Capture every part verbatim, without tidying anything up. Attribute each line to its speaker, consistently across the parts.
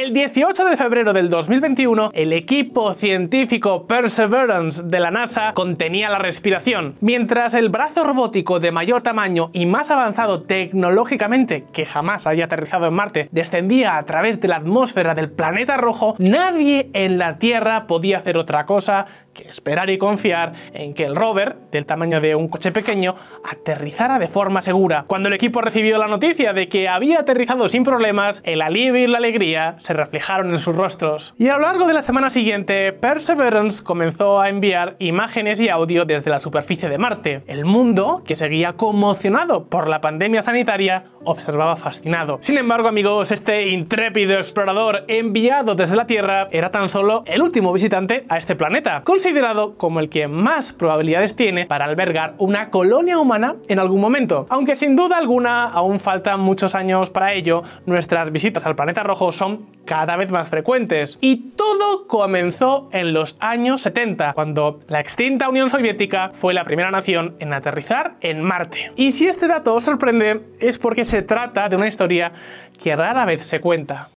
Speaker 1: El dieciocho de febrero del dos mil veintiuno, el equipo científico Perseverance de la NASA contenía la respiración, mientras el brazo robótico de mayor tamaño y más avanzado tecnológicamente que jamás haya aterrizado en Marte descendía a través de la atmósfera del planeta rojo. Nadie en la Tierra podía hacer otra cosa que esperar y confiar en que el rover, del tamaño de un coche pequeño, aterrizara de forma segura. Cuando el equipo recibió la noticia de que había aterrizado sin problemas, el alivio y la alegría se reflejaron en sus rostros. Y a lo largo de la semana siguiente, Perseverance comenzó a enviar imágenes y audio desde la superficie de Marte. El mundo, que seguía conmocionado por la pandemia sanitaria, observaba fascinado. Sin embargo, amigos, este intrépido explorador enviado desde la Tierra era tan solo el último visitante a este planeta, considerado como el que más probabilidades tiene para albergar una colonia humana en algún momento. Aunque sin duda alguna aún faltan muchos años para ello, nuestras visitas al planeta rojo son cada vez más frecuentes. Y todo comenzó en los años setenta, cuando la extinta Unión Soviética fue la primera nación en aterrizar en Marte. Y si este dato os sorprende, es porque se trata de una historia que rara vez se cuenta.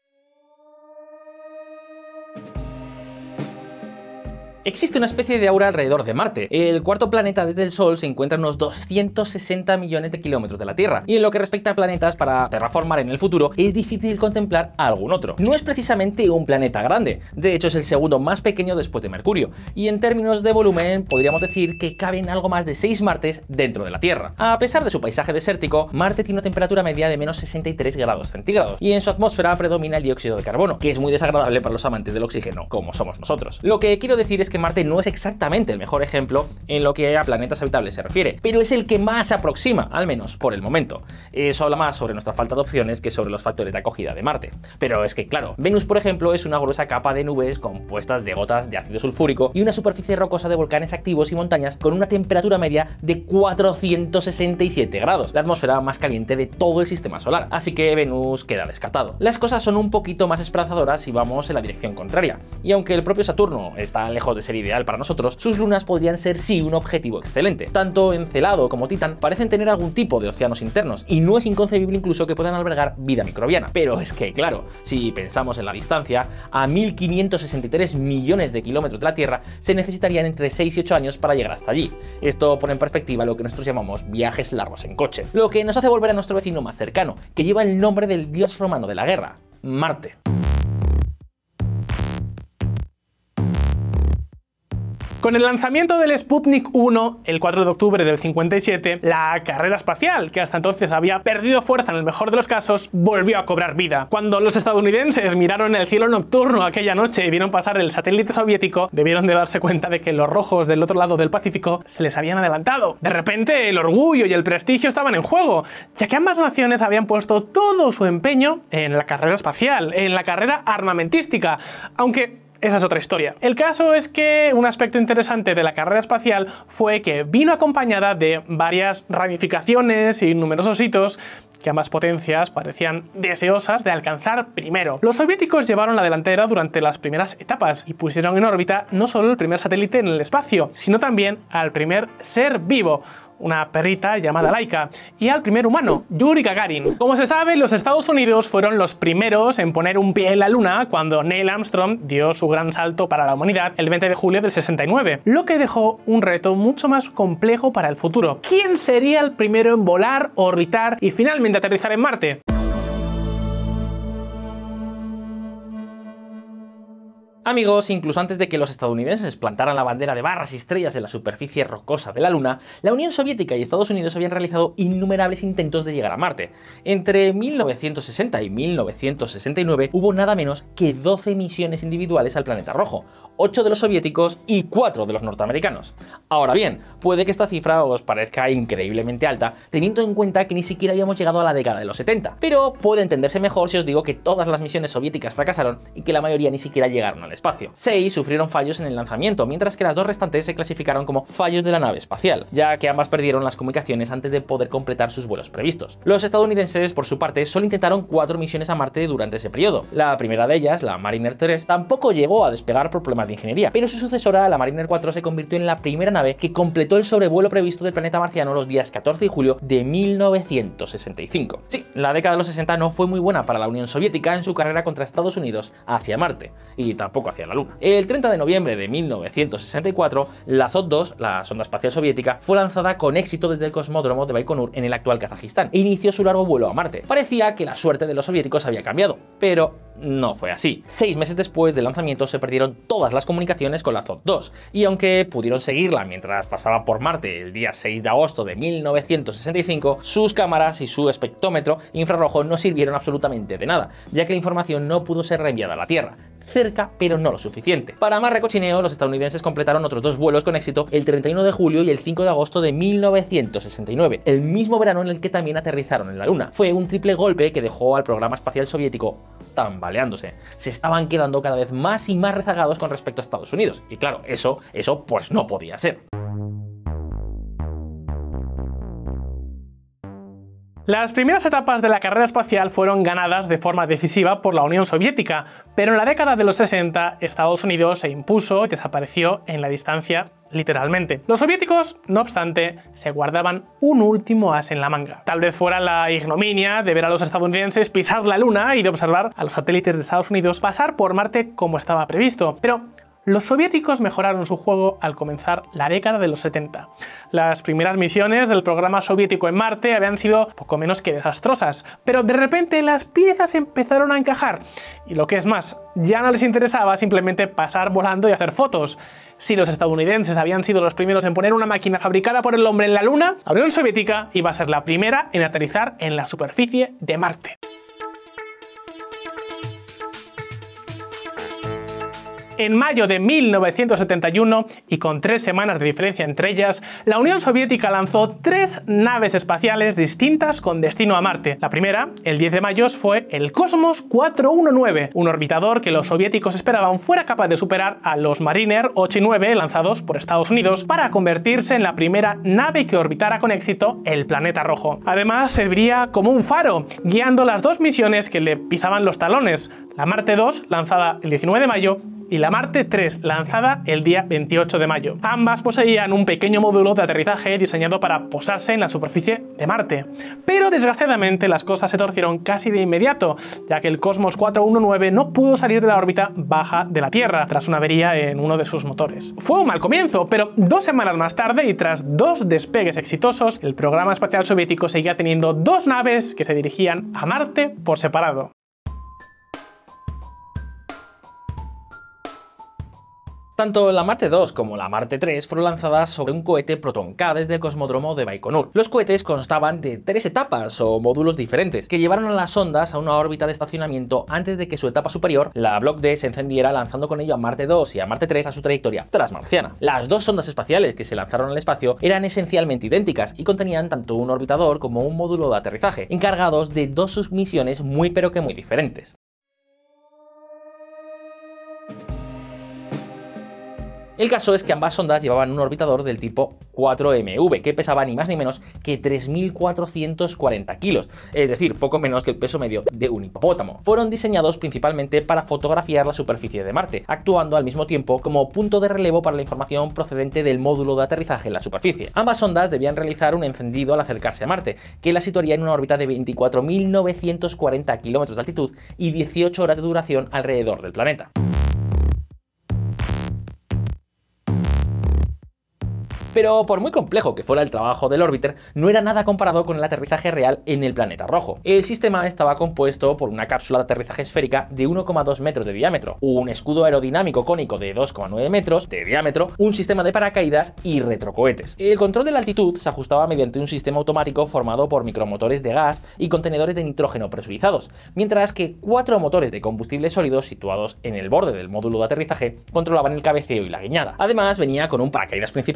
Speaker 2: Existe una especie de aura alrededor de Marte. El cuarto planeta desde el Sol se encuentra a unos doscientos sesenta millones de kilómetros de la Tierra. Y en lo que respecta a planetas para terraformar en el futuro, es difícil contemplar a algún otro. No es precisamente un planeta grande, de hecho es el segundo más pequeño después de Mercurio. Y en términos de volumen, podríamos decir que caben algo más de seis Martes dentro de la Tierra. A pesar de su paisaje desértico, Marte tiene una temperatura media de menos sesenta y tres grados centígrados. Y en su atmósfera predomina el dióxido de carbono, que es muy desagradable para los amantes del oxígeno, como somos nosotros. Lo que quiero decir es que que Marte no es exactamente el mejor ejemplo en lo que a planetas habitables se refiere, pero es el que más se aproxima, al menos por el momento. Eso habla más sobre nuestra falta de opciones que sobre los factores de acogida de Marte. Pero es que, claro, Venus, por ejemplo, es una gruesa capa de nubes compuestas de gotas de ácido sulfúrico y una superficie rocosa de volcanes activos y montañas con una temperatura media de cuatrocientos sesenta y siete grados, la atmósfera más caliente de todo el sistema solar, así que Venus queda descartado. Las cosas son un poquito más esperanzadoras si vamos en la dirección contraria, y aunque el propio Saturno está lejos de ser ideal para nosotros, sus lunas podrían ser sí un objetivo excelente. Tanto Encelado como Titán parecen tener algún tipo de océanos internos, y no es inconcebible incluso que puedan albergar vida microbiana. Pero es que, claro, si pensamos en la distancia, a mil quinientos sesenta y tres millones de kilómetros de la Tierra se necesitarían entre seis y ocho años para llegar hasta allí. Esto pone en perspectiva lo que nosotros llamamos viajes largos en coche, lo que nos hace volver a nuestro vecino más cercano, que lleva el nombre del dios romano de la guerra, Marte.
Speaker 1: Con el lanzamiento del Sputnik uno, el cuatro de octubre del cincuenta y siete, la carrera espacial, que hasta entonces había perdido fuerza en el mejor de los casos, volvió a cobrar vida. Cuando los estadounidenses miraron el cielo nocturno aquella noche y vieron pasar el satélite soviético, debieron de darse cuenta de que los rojos del otro lado del Pacífico se les habían adelantado. De repente, el orgullo y el prestigio estaban en juego, ya que ambas naciones habían puesto todo su empeño en la carrera espacial, en la carrera armamentística, aunque esa es otra historia. El caso es que un aspecto interesante de la carrera espacial fue que vino acompañada de varias ramificaciones y numerosos hitos que ambas potencias parecían deseosas de alcanzar primero. Los soviéticos llevaron la delantera durante las primeras etapas y pusieron en órbita no solo el primer satélite en el espacio, sino también al primer ser vivo, una perrita llamada Laika, y al primer humano, Yuri Gagarin. Como se sabe, los Estados Unidos fueron los primeros en poner un pie en la Luna cuando Neil Armstrong dio su gran salto para la humanidad el veinte de julio del sesenta y nueve, lo que dejó un reto mucho más complejo para el futuro. ¿Quién sería el primero en volar, orbitar y finalmente aterrizar en Marte?
Speaker 2: Amigos, incluso antes de que los estadounidenses plantaran la bandera de barras y estrellas en la superficie rocosa de la Luna, la Unión Soviética y Estados Unidos habían realizado innumerables intentos de llegar a Marte. Entre mil novecientos sesenta y mil novecientos sesenta y nueve hubo nada menos que doce misiones individuales al planeta rojo, ocho de los soviéticos y cuatro de los norteamericanos. Ahora bien, puede que esta cifra os parezca increíblemente alta, teniendo en cuenta que ni siquiera habíamos llegado a la década de los setenta, pero puede entenderse mejor si os digo que todas las misiones soviéticas fracasaron y que la mayoría ni siquiera llegaron al espacio. Seis sufrieron fallos en el lanzamiento, mientras que las dos restantes se clasificaron como fallos de la nave espacial, ya que ambas perdieron las comunicaciones antes de poder completar sus vuelos previstos. Los estadounidenses, por su parte, solo intentaron cuatro misiones a Marte durante ese periodo. La primera de ellas, la Mariner tres, tampoco llegó a despegar por problemas sistemas de ingeniería, pero su sucesora, la Mariner cuatro, se convirtió en la primera nave que completó el sobrevuelo previsto del planeta marciano los días catorce de julio de mil novecientos sesenta y cinco. Sí, la década de los sesenta no fue muy buena para la Unión Soviética en su carrera contra Estados Unidos hacia Marte, y tampoco hacia la Luna. El treinta de noviembre de mil novecientos sesenta y cuatro, la Zod dos, la sonda espacial soviética, fue lanzada con éxito desde el cosmódromo de Baikonur en el actual Kazajistán e inició su largo vuelo a Marte. Parecía que la suerte de los soviéticos había cambiado, pero no fue así. Seis meses después del lanzamiento se perdieron todas las comunicaciones con la Zod dos, y aunque pudieron seguirla mientras pasaba por Marte el día seis de agosto de mil novecientos sesenta y cinco, sus cámaras y su espectrómetro infrarrojo no sirvieron absolutamente de nada, ya que la información no pudo ser reenviada a la Tierra. Cerca, pero no lo suficiente. Para más recochineo, los estadounidenses completaron otros dos vuelos con éxito el treinta y uno de julio y el cinco de agosto de mil novecientos sesenta y nueve, el mismo verano en el que también aterrizaron en la Luna. Fue un triple golpe que dejó al programa espacial soviético tambaleándose. Se estaban quedando cada vez más y más rezagados con respecto a Estados Unidos. Y claro, eso, eso pues no podía ser.
Speaker 1: Las primeras etapas de la carrera espacial fueron ganadas de forma decisiva por la Unión Soviética, pero en la década de los sesenta Estados Unidos se impuso y desapareció en la distancia literalmente. Los soviéticos, no obstante, se guardaban un último as en la manga. Tal vez fuera la ignominia de ver a los estadounidenses pisar la Luna y de observar a los satélites de Estados Unidos pasar por Marte como estaba previsto, pero los soviéticos mejoraron su juego al comenzar la década de los setenta. Las primeras misiones del programa soviético en Marte habían sido poco menos que desastrosas, pero de repente las piezas empezaron a encajar. Y lo que es más, ya no les interesaba simplemente pasar volando y hacer fotos. Si los estadounidenses habían sido los primeros en poner una máquina fabricada por el hombre en la Luna, la Unión Soviética iba a ser la primera en aterrizar en la superficie de Marte. En mayo de mil novecientos setenta y uno, y con tres semanas de diferencia entre ellas, la Unión Soviética lanzó tres naves espaciales distintas con destino a Marte. La primera, el diez de mayo, fue el Cosmos cuatrocientos diecinueve, un orbitador que los soviéticos esperaban fuera capaz de superar a los Mariner ocho y nueve lanzados por Estados Unidos para convertirse en la primera nave que orbitara con éxito el planeta rojo. Además, serviría como un faro, guiando las dos misiones que le pisaban los talones, la Marte dos, lanzada el diecinueve de mayo, y la Marte tres, lanzada el día veintiocho de mayo. Ambas poseían un pequeño módulo de aterrizaje diseñado para posarse en la superficie de Marte. Pero desgraciadamente las cosas se torcieron casi de inmediato, ya que el Cosmos cuatrocientos diecinueve no pudo salir de la órbita baja de la Tierra tras una avería en uno de sus motores. Fue un mal comienzo, pero dos semanas más tarde y tras dos despegues exitosos, el programa espacial soviético seguía teniendo dos naves que se dirigían a Marte por separado.
Speaker 2: Tanto la Marte dos como la Marte tres fueron lanzadas sobre un cohete Proton K desde el cosmódromo de Baikonur. Los cohetes constaban de tres etapas o módulos diferentes que llevaron a las sondas a una órbita de estacionamiento antes de que su etapa superior, la Block D, se encendiera, lanzando con ello a Marte dos y a Marte tres a su trayectoria transmarciana. Las dos sondas espaciales que se lanzaron al espacio eran esencialmente idénticas y contenían tanto un orbitador como un módulo de aterrizaje, encargados de dos submisiones muy pero que muy diferentes. El caso es que ambas sondas llevaban un orbitador del tipo cuatro M V, que pesaba ni más ni menos que tres mil cuatrocientos cuarenta kilos, es decir, poco menos que el peso medio de un hipopótamo. Fueron diseñados principalmente para fotografiar la superficie de Marte, actuando al mismo tiempo como punto de relevo para la información procedente del módulo de aterrizaje en la superficie. Ambas sondas debían realizar un encendido al acercarse a Marte, que la situaría en una órbita de veinticuatro mil novecientos cuarenta kilómetros de altitud y dieciocho horas de duración alrededor del planeta. Pero por muy complejo que fuera el trabajo del órbiter, no era nada comparado con el aterrizaje real en el planeta rojo. El sistema estaba compuesto por una cápsula de aterrizaje esférica de uno coma dos metros de diámetro, un escudo aerodinámico cónico de dos coma nueve metros de diámetro, un sistema de paracaídas y retrocohetes. El control de la altitud se ajustaba mediante un sistema automático formado por micromotores de gas y contenedores de nitrógeno presurizados, mientras que cuatro motores de combustible sólido situados en el borde del módulo de aterrizaje controlaban el cabeceo y la guiñada. Además, venía con un paracaídas principal y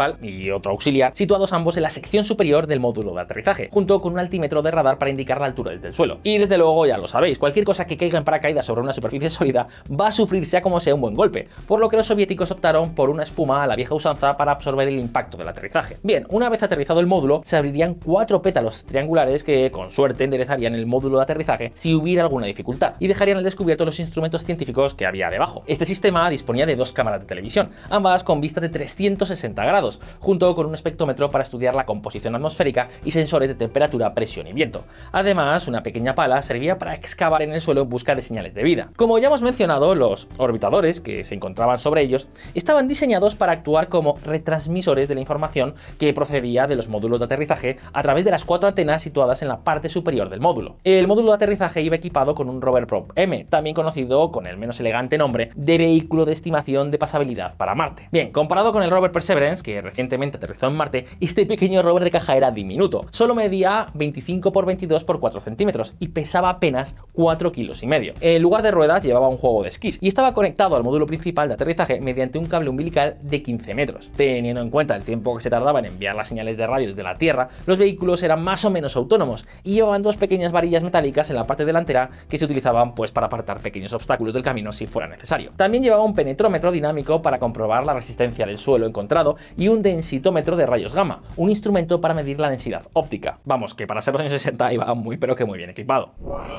Speaker 2: y otro auxiliar, situados ambos en la sección superior del módulo de aterrizaje, junto con un altímetro de radar para indicar la altura desde el suelo. Y desde luego, ya lo sabéis, cualquier cosa que caiga en paracaídas sobre una superficie sólida va a sufrir sea como sea un buen golpe, por lo que los soviéticos optaron por una espuma a la vieja usanza para absorber el impacto del aterrizaje. Bien, una vez aterrizado el módulo, se abrirían cuatro pétalos triangulares que, con suerte, enderezarían el módulo de aterrizaje si hubiera alguna dificultad, y dejarían al descubierto los instrumentos científicos que había debajo. Este sistema disponía de dos cámaras de televisión, ambas con vistas de trescientos sesenta grados, junto con un espectrómetro para estudiar la composición atmosférica y sensores de temperatura, presión y viento. Además, una pequeña pala servía para excavar en el suelo en busca de señales de vida. Como ya hemos mencionado, los orbitadores que se encontraban sobre ellos estaban diseñados para actuar como retransmisores de la información que procedía de los módulos de aterrizaje a través de las cuatro antenas situadas en la parte superior del módulo. El módulo de aterrizaje iba equipado con un rover probe M, también conocido con el menos elegante nombre de vehículo de estimación de pasabilidad para Marte. Bien, comparado con el rover Perseverance, que recientemente aterrizó en Marte, este pequeño rover de caja era diminuto. Solo medía veinticinco por veintidós por cuatro centímetros y pesaba apenas cuatro kilos y medio. En lugar de ruedas llevaba un juego de esquís y estaba conectado al módulo principal de aterrizaje mediante un cable umbilical de quince metros. Teniendo en cuenta el tiempo que se tardaba en enviar las señales de radio desde la Tierra, los vehículos eran más o menos autónomos y llevaban dos pequeñas varillas metálicas en la parte delantera que se utilizaban pues para apartar pequeños obstáculos del camino si fuera necesario. También llevaba un penetrómetro dinámico para comprobar la resistencia del suelo encontrado y un densitómetro de rayos gamma, un instrumento para medir la densidad óptica. Vamos, que para ser los años sesenta iba muy pero que muy bien equipado.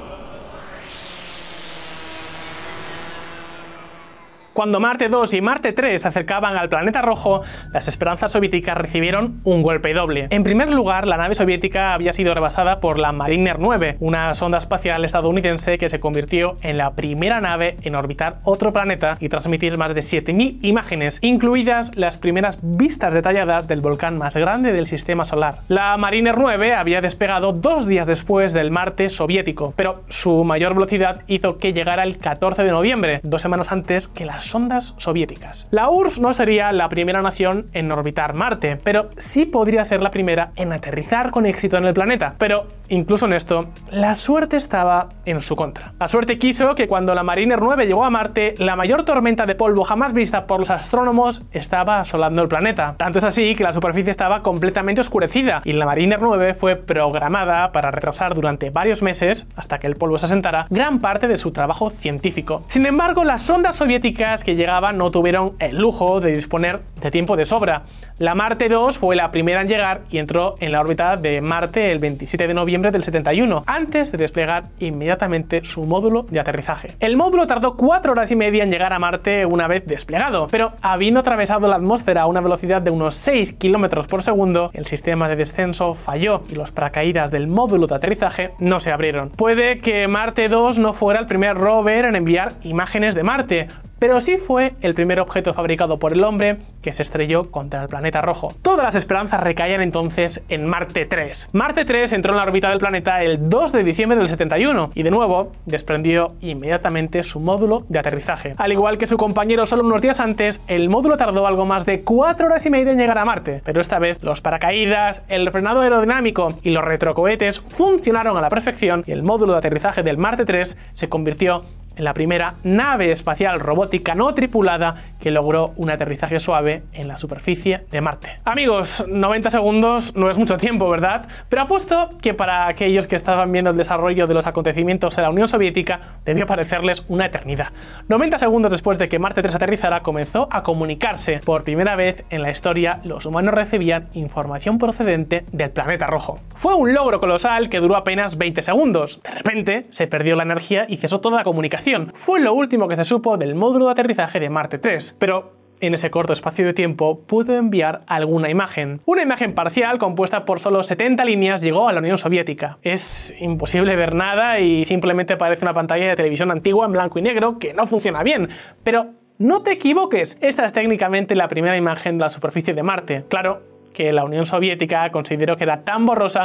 Speaker 1: Cuando Marte dos y Marte tres se acercaban al planeta rojo, las esperanzas soviéticas recibieron un golpe doble. En primer lugar, la nave soviética había sido rebasada por la Mariner nueve, una sonda espacial estadounidense que se convirtió en la primera nave en orbitar otro planeta y transmitir más de siete mil imágenes, incluidas las primeras vistas detalladas del volcán más grande del sistema solar. La Mariner nueve había despegado dos días después del Marte soviético, pero su mayor velocidad hizo que llegara el catorce de noviembre, dos semanas antes que las sondas soviéticas. La U R S S no sería la primera nación en orbitar Marte, pero sí podría ser la primera en aterrizar con éxito en el planeta. Pero incluso en esto, la suerte estaba en su contra. La suerte quiso que cuando la Mariner nueve llegó a Marte, la mayor tormenta de polvo jamás vista por los astrónomos estaba asolando el planeta. Tanto es así que la superficie estaba completamente oscurecida y la Mariner nueve fue programada para retrasar durante varios meses, hasta que el polvo se asentara, gran parte de su trabajo científico. Sin embargo, las sondas soviéticas que llegaban no tuvieron el lujo de disponer de tiempo de sobra. La Marte dos fue la primera en llegar y entró en la órbita de Marte el veintisiete de noviembre del setenta y uno, antes de desplegar inmediatamente su módulo de aterrizaje. El módulo tardó cuatro horas y media en llegar a Marte una vez desplegado, pero habiendo atravesado la atmósfera a una velocidad de unos seis kilómetros por segundo, el sistema de descenso falló y los paracaídas del módulo de aterrizaje no se abrieron. Puede que Marte dos no fuera el primer rover en enviar imágenes de Marte, pero sí fue el primer objeto fabricado por el hombre que se estrelló contra el planeta rojo. Todas las esperanzas recaían entonces en Marte tres. Marte tres entró en la órbita del planeta el dos de diciembre del setenta y uno y de nuevo desprendió inmediatamente su módulo de aterrizaje. Al igual que su compañero solo unos días antes, el módulo tardó algo más de cuatro horas y media en llegar a Marte, pero esta vez los paracaídas, el frenado aerodinámico y los retrocohetes funcionaron a la perfección y el módulo de aterrizaje del Marte tres se convirtió en la primera nave espacial robótica no tripulada que logró un aterrizaje suave en la superficie de Marte. Amigos, noventa segundos no es mucho tiempo, ¿verdad? Pero apuesto que para aquellos que estaban viendo el desarrollo de los acontecimientos en la Unión Soviética debió parecerles una eternidad. noventa segundos después de que Marte tres aterrizara, comenzó a comunicarse. Por primera vez en la historia, los humanos recibían información procedente del planeta rojo. Fue un logro colosal que duró apenas veinte segundos. De repente, se perdió la energía y cesó toda la comunicación. Fue lo último que se supo del módulo de aterrizaje de Marte tres, pero en ese corto espacio de tiempo pudo enviar alguna imagen. Una imagen parcial compuesta por solo setenta líneas llegó a la Unión Soviética. Es imposible ver nada y simplemente parece una pantalla de televisión antigua en blanco y negro que no funciona bien, pero no te equivoques, esta es técnicamente la primera imagen de la superficie de Marte. Claro que la Unión Soviética consideró que era tan borrosa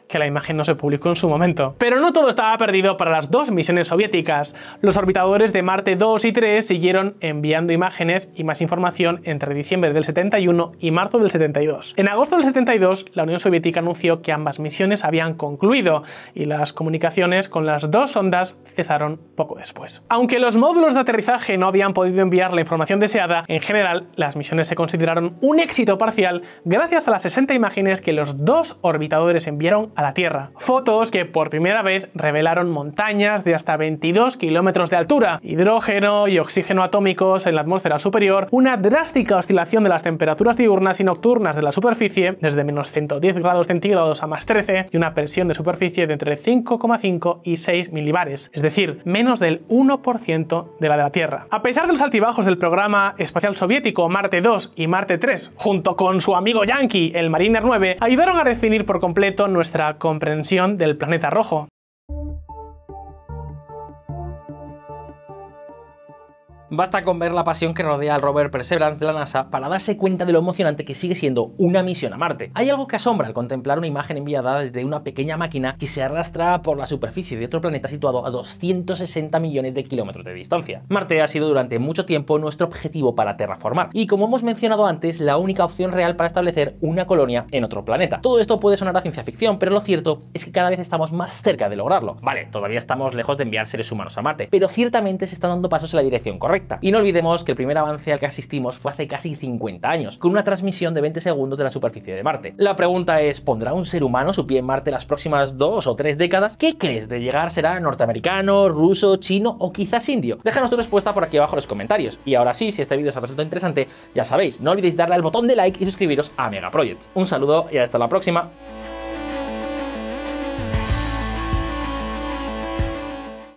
Speaker 1: que la imagen no se publicó en su momento. Pero no todo estaba perdido para las dos misiones soviéticas. Los orbitadores de Marte dos y tres siguieron enviando imágenes y más información entre diciembre del setenta y uno y marzo del setenta y dos. En agosto del setenta y dos, la Unión Soviética anunció que ambas misiones habían concluido y las comunicaciones con las dos sondas cesaron poco después. Aunque los módulos de aterrizaje no habían podido enviar la información deseada, en general las misiones se consideraron un éxito parcial gracias a las sesenta imágenes que los dos orbitadores enviaron a la Tierra. Fotos que por primera vez revelaron montañas de hasta veintidós kilómetros de altura, hidrógeno y oxígeno atómicos en la atmósfera superior, una drástica oscilación de las temperaturas diurnas y nocturnas de la superficie, desde menos ciento diez grados centígrados a más trece, y una presión de superficie de entre cinco coma cinco y seis milibares, es decir, menos del uno por ciento de la de la Tierra. A pesar de los altibajos del programa espacial soviético Marte dos y Marte tres, junto con su amigo yankee, el Mariner nueve, ayudaron a definir por completo nuestra comprensión del planeta rojo.
Speaker 2: Basta con ver la pasión que rodea al rover Perseverance de la NASA para darse cuenta de lo emocionante que sigue siendo una misión a Marte. Hay algo que asombra al contemplar una imagen enviada desde una pequeña máquina que se arrastra por la superficie de otro planeta situado a doscientos sesenta millones de kilómetros de distancia. Marte ha sido durante mucho tiempo nuestro objetivo para terraformar y, como hemos mencionado antes, la única opción real para establecer una colonia en otro planeta. Todo esto puede sonar a ciencia ficción, pero lo cierto es que cada vez estamos más cerca de lograrlo. Vale, todavía estamos lejos de enviar seres humanos a Marte, pero ciertamente se están dando pasos en la dirección correcta. Y no olvidemos que el primer avance al que asistimos fue hace casi cincuenta años, con una transmisión de veinte segundos de la superficie de Marte. La pregunta es, ¿pondrá un ser humano su pie en Marte las próximas dos o tres décadas? ¿Qué crees de llegar? ¿Será norteamericano, ruso, chino o quizás indio? Déjanos tu respuesta por aquí abajo en los comentarios. Y ahora sí, si este vídeo os ha resultado interesante, ya sabéis, no olvidéis darle al botón de like y suscribiros a Mega Projects. Un saludo y hasta la próxima.